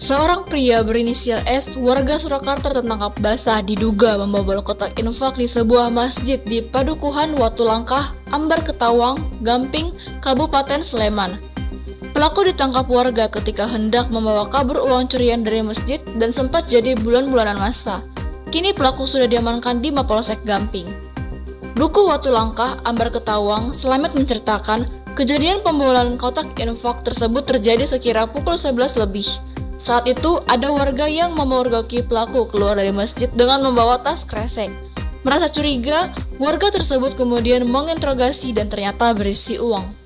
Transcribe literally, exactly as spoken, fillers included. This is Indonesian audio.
Seorang pria berinisial S, warga Surakarta tertangkap basah diduga membobol kotak infak di sebuah masjid di Padukuhan Watu Langkah, Ambar Ketawang, Gamping, Kabupaten Sleman. Pelaku ditangkap warga ketika hendak membawa kabur uang curian dari masjid dan sempat jadi bulan-bulanan masa. Kini pelaku sudah diamankan di Mapolsek Gamping. Duku Watu Langkah, Ambar Ketawang, Slamet menceritakan kejadian pembobolan kotak infak tersebut terjadi sekira pukul sebelas lebih. Saat itu, ada warga yang memergoki pelaku keluar dari masjid dengan membawa tas kresek. Merasa curiga, warga tersebut kemudian menginterogasi dan ternyata berisi uang.